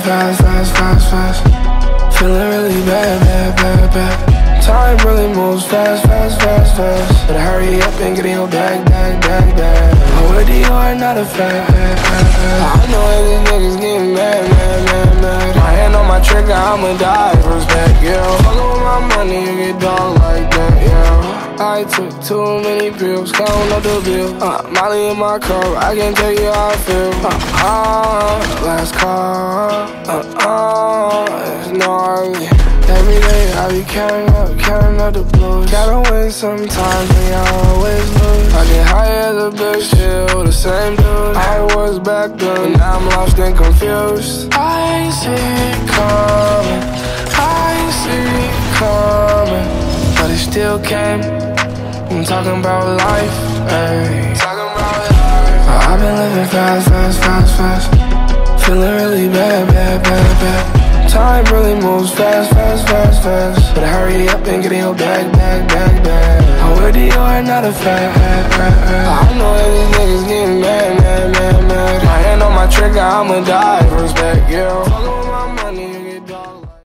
fast, fast, fast, fast. Feeling really bad, bad, bad, bad. Time really moves fast, fast, fast, fast. Better hurry up and get in your bag, bag, bag, bag. I'm with you, are not a fact. I know these niggas getting mad, mad, mad, mad. My hand on my trigger, I'ma die for respect, yeah. Fuckin' with my money, you get dog like that, yeah. I took too many pills, counting up the bill. Molly in my car, I can't tell you how I feel. Last call, it's no early. Every day I be counting up the blues. Gotta win sometimes, and you always lose. I get high as a bitch, still the same dude I was back then, now I'm lost and confused. I ain't see it coming, I ain't see it coming, but it still came. I'm talking about life, ayy. I've been living fast, fast, fast, fast. Feeling really bad, bad, bad, bad. Time really moves fast, fast, fast, fast. Better hurry up and get in your bag, bag, bag, bag. I'm with you, are not a fact. I know that these niggas getting mad, mad, mad, mad. My hand on my trigger, I'ma die for respect, yeah.